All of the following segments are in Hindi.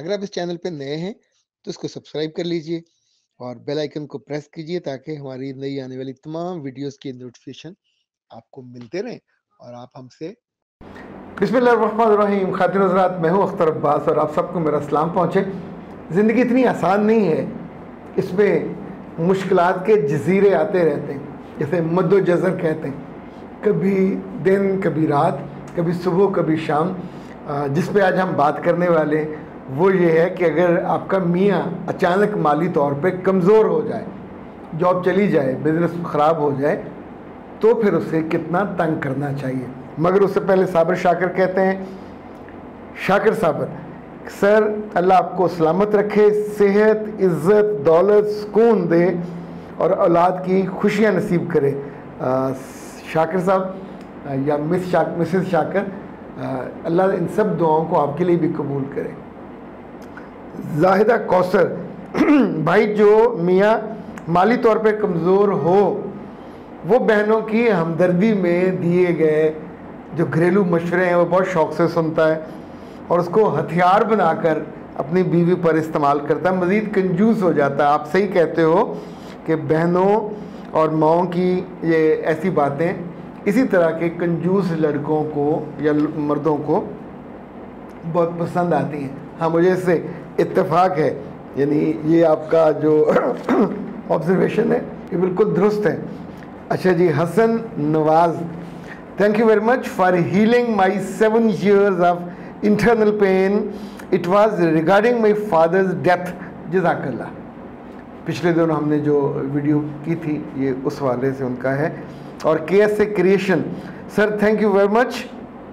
अगर आप इस चैनल पे नए हैं तो इसको सब्सक्राइब कर लीजिए और बेल आइकन को प्रेस कीजिए ताकि हमारी नई आने वाली तमाम वीडियोस की नोटिफिकेशन आपको मिलते रहें और आप हमसे। बिस्मिल्लाहिर्रहमानिर्रहीम। खातिन हज़रात, मैं हूँ अख्तर अब्बास और आप सबको मेरा सलाम पहुँचे। ज़िंदगी इतनी आसान नहीं है, इसमें मुश्किलात के जजीरे आते रहते हैं, जैसे मद्दो जज़र कहते हैं, कभी दिन कभी रात, कभी सुबह कभी शाम। जिस पे आज हम बात करने वाले हैं वो ये है कि अगर आपका मियाँ अचानक माली तौर पे कमज़ोर हो जाए, जॉब चली जाए, बिज़नेस ख़राब हो जाए, तो फिर उसे कितना तंग करना चाहिए। मगर उससे पहले साबिर शाकिर कहते हैं, शाकिर साबिर सर, अल्लाह आपको सलामत रखे, सेहत, इज़्ज़त, दौलत, सुकून दे और औलाद की खुशियाँ नसीब करे। शाकिर साहब या मिसेस शाकिर, अल्लाह इन सब दुआओं को आपके लिए भी कबूल करे। जाहिदा कौसर भाई, जो मियाँ माली तौर पे कमज़ोर हो वो बहनों की हमदर्दी में दिए गए जो घरेलू मशवरे हैं वो बहुत शौक़ से सुनता है और उसको हथियार बनाकर अपनी बीवी पर इस्तेमाल करता है, मज़ीद कंजूस हो जाता है। आप सही कहते हो कि बहनों और माओं की ये ऐसी बातें इसी तरह के कंजूस लड़कों को या मर्दों को बहुत पसंद आती हैं। हाँ, मुझे इससे इत्तेफाक है, यानी ये आपका जो ऑब्जर्वेशन है ये बिल्कुल दुरुस्त है। अच्छा जी, Hasan Nawaz, thank you very much for healing my 7 years of internal pain. It was regarding my father's death. जज़ाकल्लाह। पिछले दिनों हमने जो वीडियो की थी ये उस वाले से उनका है। और KS से creation, sir thank you very much.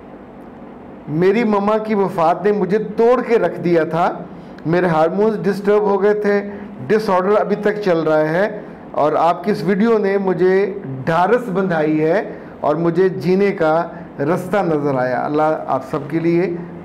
मेरी मम्मा की वफ़ात ने मुझे तोड़ के रख दिया था, मेरे हार्मोन्स डिस्टर्ब हो गए थे, डिसऑर्डर अभी तक चल रहा है और आपकी इस वीडियो ने मुझे ढारस बंधाई है और मुझे जीने का रास्ता नज़र आया। अल्लाह आप सबके लिए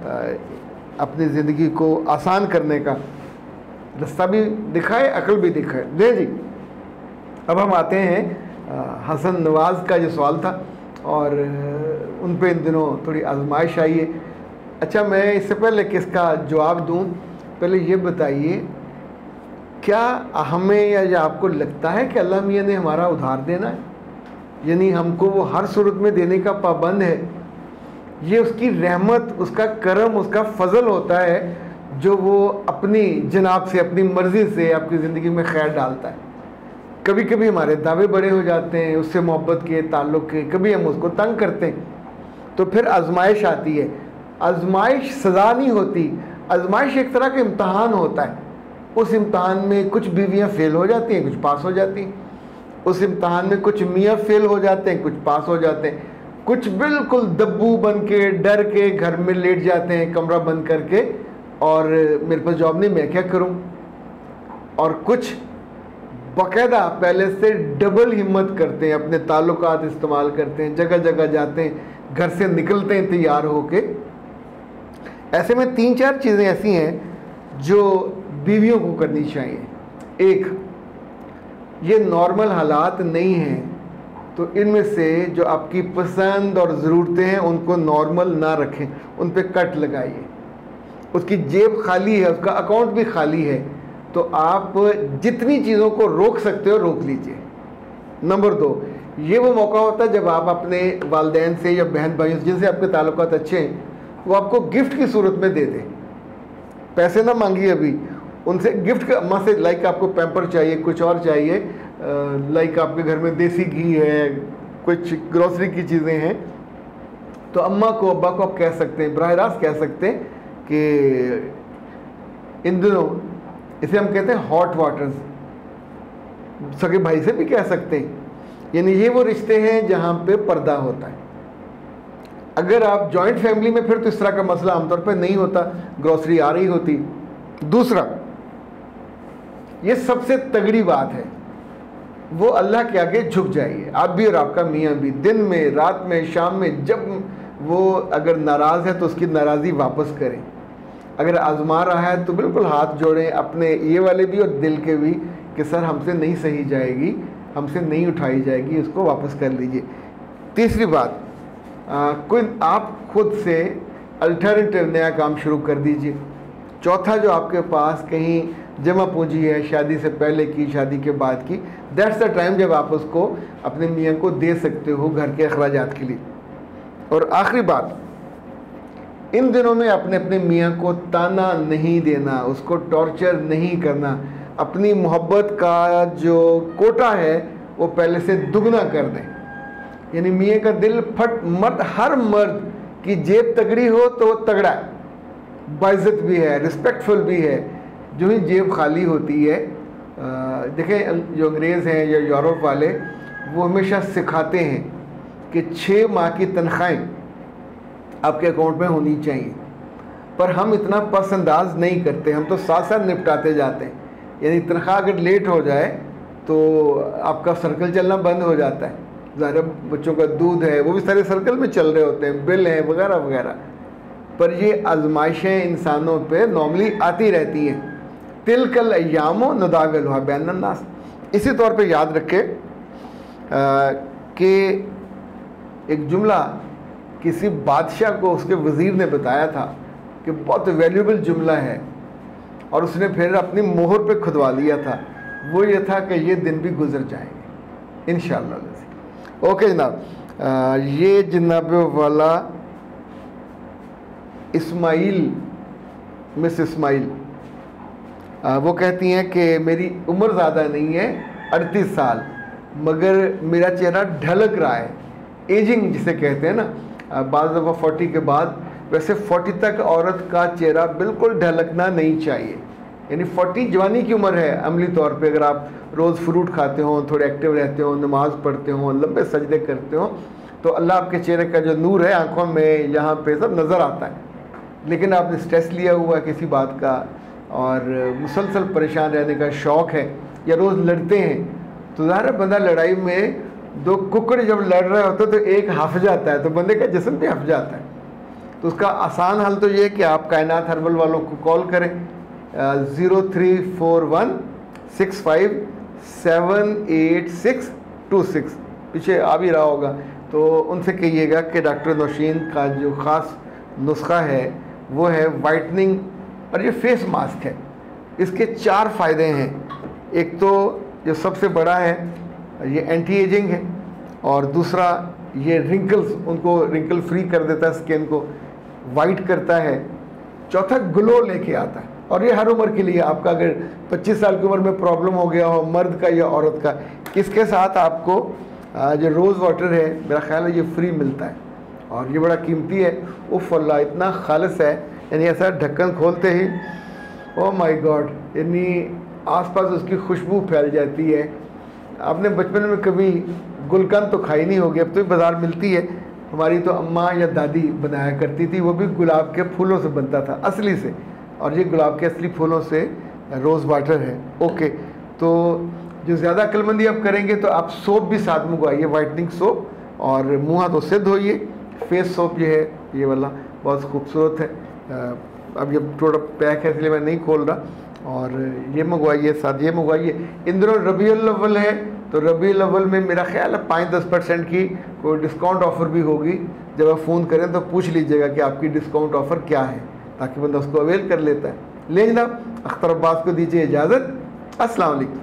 अपनी ज़िंदगी को आसान करने का रास्ता भी दिखाए, अक्ल भी दिखाए। जी जी, अब हम आते हैं हसन नवाज़ का जो सवाल था और उन पे इन दिनों थोड़ी आजमाइश आई है। अच्छा, मैं इससे पहले किसका जवाब दूं, पहले ये बताइए, क्या हमें या आपको लगता है कि अल्लाह मियाँ ने हमारा उधार देना है, यानी हमको वो हर सूरत में देने का पाबंद है? ये उसकी रहमत, उसका करम, उसका फजल होता है जो वो अपनी जनाब से, अपनी मर्ज़ी से आपकी ज़िंदगी में खैर डालता है। कभी कभी हमारे दावे बड़े हो जाते हैं उससे मोहब्बत के, ताल्लुक़ के, कभी हम उसको तंग करते हैं तो फिर आजमाइश आती है। आजमाइश सज़ा नहीं होती, आजमाइश एक तरह का इम्तहान होता है। उस इम्तहान में कुछ बीवियाँ फ़ेल हो जाती हैं, कुछ पास हो जाती हैं। उस इम्तहान में कुछ मियाँ फ़ेल हो जाते हैं, कुछ पास हो जाते हैं। कुछ बिल्कुल दब्बू बन के, डर के घर में लेट जाते हैं कमरा बंद करके और मेरे पास जॉब नहीं, मैं क्या करूँ। और कुछ बाकायदा पहले से डबल हिम्मत करते हैं, अपने ताल्लुकात इस्तेमाल करते हैं, जगह जगह जाते हैं, घर से निकलते हैं तैयार होके। ऐसे में 3-4 चीज़ें ऐसी हैं जो बीवियों को करनी चाहिए। एक, ये नॉर्मल हालात नहीं हैं तो इनमें से जो आपकी पसंद और ज़रूरतें हैं उनको नॉर्मल ना रखें, उन पे कट लगाइए। उसकी जेब खाली है, उसका अकाउंट भी खाली है, तो आप जितनी चीज़ों को रोक सकते हो रोक लीजिए। नंबर 2, ये वो मौका होता है जब आप अपने वालिदैन से या बहन भाइयों से जिनसे आपके ताल्लुकात अच्छे हैं वो आपको गिफ्ट की सूरत में दे दें। पैसे ना मांगिए अभी, उनसे गिफ्ट का, अम्मा से, लाइक आपको पैम्पर चाहिए, कुछ और चाहिए, लाइक आपके घर में देसी घी है, कुछ ग्रोसरी की चीज़ें हैं, तो अम्मा को, अब्बा को आप कह सकते हैं, बराह रास्त कह सकते हैं कि इन दिनों इसे हम कहते हैं हॉट वाटर्स। सगे भाई से भी कह सकते हैं, यानी ये वो रिश्ते हैं जहाँ पे पर्दा होता है। अगर आप जॉइंट फैमिली में फिर तो इस तरह का मसला आमतौर पर नहीं होता, ग्रोसरी आ रही होती। दूसरा, ये सबसे तगड़ी बात है, वो अल्लाह के आगे झुक जाइए, आप भी और आपका मियाँ भी। दिन में, रात में, शाम में, जब वो अगर नाराज़ है तो उसकी नाराज़गी वापस करें। अगर आजमा रहा है तो बिल्कुल हाथ जोड़ें, अपने ये वाले भी और दिल के भी, कि सर हमसे नहीं सही जाएगी, हमसे नहीं उठाई जाएगी, उसको वापस कर लीजिए। तीसरी बात, कोई आप खुद से अल्टरनेटिव नया काम शुरू कर दीजिए। चौथा जो आपके पास कहीं जमा पूंजी है, शादी से पहले की, शादी के बाद की, दैट्स द टाइम जब आप उसको अपने मियाँ को दे सकते हो घर के अखराजात के लिए। और आखिरी बात, इन दिनों में अपने अपने मियाँ को ताना नहीं देना, उसको टॉर्चर नहीं करना, अपनी मोहब्बत का जो कोटा है वो पहले से दुगना कर दें। यानी मियाँ का दिल फट मत, हर मर्द की जेब तगड़ी हो तो वो तगड़ा है, बाइज्जत भी है, रिस्पेक्टफुल भी है। जो ही जेब खाली होती है, देखें जो अंग्रेज़ हैं या यूरोप वाले, वो हमेशा सिखाते हैं कि 6 माह की तनख्वाहें आपके अकाउंट में होनी चाहिए, पर हम इतना पसंदाज नहीं करते, हम तो साथ साथ निपटाते जाते हैं। यानी तनख्वाह अगर लेट हो जाए तो आपका सर्कल चलना बंद हो जाता है। ज़ाहिर बच्चों का दूध है, वो भी सारे सर्कल में चल रहे होते हैं, बिल हैं वगैरह वगैरह। पर ये आजमाइशें इंसानों पे नॉर्मली आती रहती हैं। तिलकल अय्यामो नुदाविलुहा बैनन नास। इसी तौर पे याद रखें कि एक जुमला किसी बादशाह को उसके वज़ीर ने बताया था कि बहुत वैल्यूबल जुमला है, और उसने फिर अपनी मोहर पे खुदवा लिया था। वो ये था कि ये दिन भी गुजर जाएंगे इंशाअल्लाह। ओके जनाब, ये जनाब वाला इस्माइल, मिस इस्माइल, वो कहती हैं कि मेरी उम्र ज़्यादा नहीं है, 38 साल, मगर मेरा चेहरा ढलक रहा है। एजिंग जिसे कहते हैं ना, बाज़ दफ़ा 40 के बाद, वैसे 40 तक औरत का चेहरा बिल्कुल ढलकना नहीं चाहिए। यानी 40 जवानी की उम्र है अमली तौर पे। अगर आप रोज़ फ्रूट खाते हो, थोड़े एक्टिव रहते हो, नमाज़ पढ़ते हो, लंबे सजदे करते हो, तो अल्लाह आपके चेहरे का जो नूर है आँखों में, यहाँ पे सब नज़र आता है। लेकिन आपने स्ट्रेस लिया हुआ है किसी बात का, और मुसलसल परेशान रहने का शौक़ है, या रोज़ लड़ते हैं, तो ज़ाहिर है बंदा लड़ाई में, 2 कुक्कड़ जब लड़ रहे होते तो एक हफ जाता है, तो बंदे का जिस्म भी हफ जाता है। तो उसका आसान हल तो ये है कि आप कायनात हर्बल वालों को कॉल करें, 0341657826, पीछे आ भी रहा होगा, तो उनसे कहिएगा कि डॉक्टर नौशीन का जो ख़ास नुस्खा है वो है वाइटनिंग, और ये फेस मास्क है। इसके 4 फ़ायदे हैं। एक तो जो सबसे बड़ा है ये एंटी एजिंग है, और दूसरा ये रिंकल्स, उनको रिंकल फ्री कर देता है, स्किन को वाइट करता है। चौथा ग्लो लेके आता है, और ये हर उम्र के लिए। आपका अगर 25 साल की उम्र में प्रॉब्लम हो गया हो, मर्द का या औरत का, इसके साथ आपको जो रोज़ वाटर है, मेरा ख्याल है ये फ्री मिलता है, और ये बड़ा कीमती है। उफ़ अल्लाह, इतना खालिस है, यानी ऐसा ढक्कन खोलते ही ओ माय गॉड, यानी आसपास उसकी खुशबू फैल जाती है। आपने बचपन में कभी गुलकंद तो खाई नहीं होगी, अब तो बाज़ार मिलती है। हमारी तो अम्मा या दादी बनाया करती थी, वो भी गुलाब के फूलों से बनता था असली से, और ये गुलाब के असली फूलों से रोज़ वाटर है। ओके, तो जो ज़्यादा अक्लमंदी आप करेंगे तो आप सोप भी साथ मंगवाइए, वाइटनिंग सोप, और मुँह हाथ उससे धोइए। फेस सोप ये है, ये वाला बहुत खूबसूरत है। अब ये थोड़ा पैक है इसलिए मैं नहीं खोल रहा, और ये मंगवाइए, साथ ये मंगवाइए। इन दिनों रबीउल अव्वल है, तो रबीउल अव्वल में मेरा ख्याल है 5-10% की कोई डिस्काउंट ऑफ़र भी होगी। जब आप फ़ोन करें तो पूछ लीजिएगा कि आपकी डिस्काउंट ऑफ़र क्या है, ताकि बंदा उसको अवेल कर लेता है। ले जनाब, अख्तर अब्बास को दीजिए इजाज़त। अस्सलाम वालेकुम।